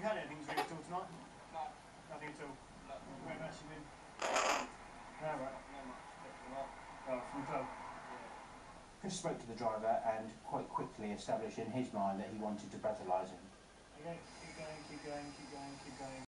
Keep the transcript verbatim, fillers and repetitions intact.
you had anything to drink at all tonight? No. Nothing at all? No. Whereabouts you been? No, right. No much. Oh, from the club? Chris spoke to the driver and quite quickly established in his mind that he wanted to breathalyse him. Okay, keep going, keep going, keep going, keep going.